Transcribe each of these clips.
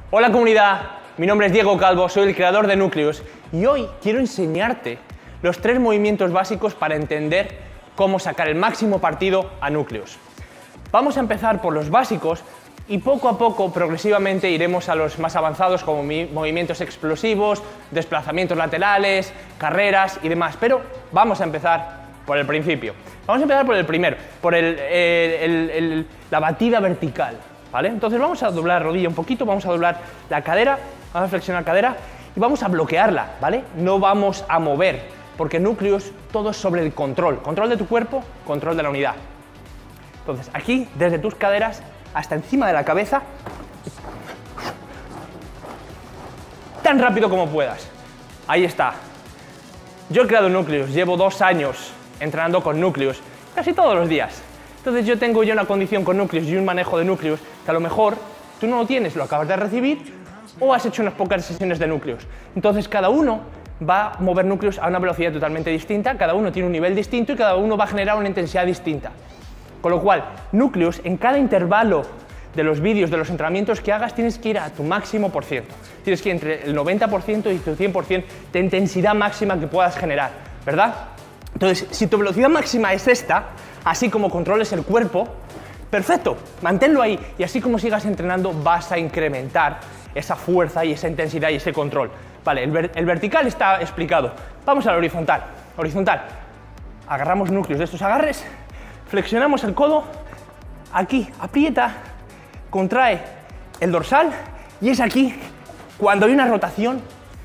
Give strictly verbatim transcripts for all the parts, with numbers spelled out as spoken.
Hola comunidad, mi nombre es Diego Calvo, soy el creador de Nucleus y hoy quiero enseñarte los tres movimientos básicos para entender cómo sacar el máximo partido a Nucleus. Vamos a empezar por los básicos y poco a poco, progresivamente, iremos a los más avanzados como movimientos explosivos, desplazamientos laterales, carreras y demás, pero vamos a empezar por el principio. Vamos a empezar por el primero, por el, el, el, el, la batida vertical. ¿Vale? Entonces vamos a doblar la rodilla un poquito, vamos a doblar la cadera, vamos a flexionar la cadera y vamos a bloquearla, ¿vale? No vamos a mover, porque Nucleus todo es sobre el control, control de tu cuerpo, control de la unidad. Entonces aquí, desde tus caderas hasta encima de la cabeza, tan rápido como puedas. Ahí está. Yo he creado Nucleus, llevo dos años entrenando con Nucleus, casi todos los días. Entonces yo tengo ya una condición con Nucleus y un manejo de Nucleus que a lo mejor tú no lo tienes, lo acabas de recibir o has hecho unas pocas sesiones de Nucleus. Entonces cada uno va a mover Nucleus a una velocidad totalmente distinta, cada uno tiene un nivel distinto y cada uno va a generar una intensidad distinta. Con lo cual, Nucleus en cada intervalo de los vídeos, de los entrenamientos que hagas, tienes que ir a tu máximo por ciento. Tienes que ir entre el noventa por ciento y tu cien por ciento de intensidad máxima que puedas generar, ¿verdad? Entonces, si tu velocidad máxima es esta, así como controles el cuerpo, perfecto, manténlo ahí y así como sigas entrenando vas a incrementar esa fuerza y esa intensidad y ese control. Vale, el, ver el vertical está explicado. Vamos al horizontal. Horizontal. Agarramos Nucleus de estos agarres, flexionamos el codo, aquí aprieta, contrae el dorsal y es aquí cuando hay una rotación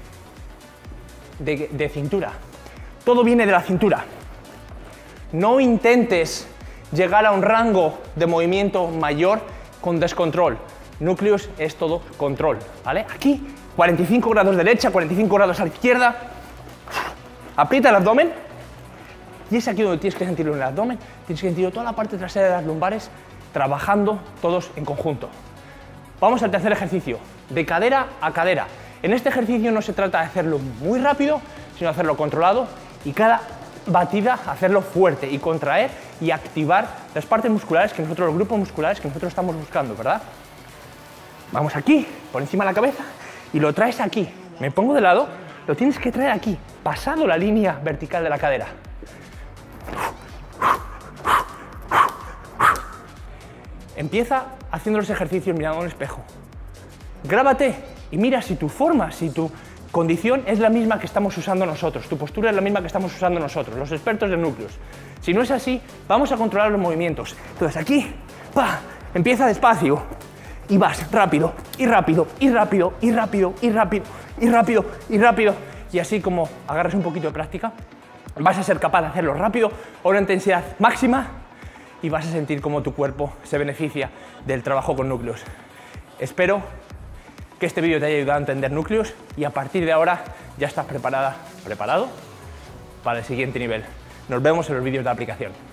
de, de cintura. Todo viene de la cintura. No intentes llegar a un rango de movimiento mayor con descontrol. Nucleus es todo control, ¿vale? Aquí, cuarenta y cinco grados derecha, cuarenta y cinco grados a la izquierda. Aprieta el abdomen. Y es aquí donde tienes que sentirlo en el abdomen. Tienes que sentir toda la parte trasera de las lumbares trabajando todos en conjunto. Vamos al tercer ejercicio, de cadera a cadera. En este ejercicio no se trata de hacerlo muy rápido, sino de hacerlo controlado y cada batida hacerlo fuerte y contraer y activar las partes musculares que nosotros, los grupos musculares que nosotros estamos buscando, ¿verdad? Vamos aquí, por encima de la cabeza y lo traes aquí. Me pongo de lado, lo tienes que traer aquí, pasado la línea vertical de la cadera. Empieza haciendo los ejercicios mirando a un espejo. Grábate y mira si tu forma, si tu condición es la misma que estamos usando nosotros, tu postura es la misma que estamos usando nosotros, los expertos de Nucleus. Si no es así, vamos a controlar los movimientos. Entonces aquí, pa, empieza despacio y vas rápido, y rápido, y rápido, y rápido, y rápido, y rápido, y rápido. Y así como agarras un poquito de práctica, vas a ser capaz de hacerlo rápido a una intensidad máxima y vas a sentir cómo tu cuerpo se beneficia del trabajo con Nucleus. Espero que este vídeo te haya ayudado a entender Nucleus y a partir de ahora ya estás preparada, preparado para el siguiente nivel. Nos vemos en los vídeos de aplicación.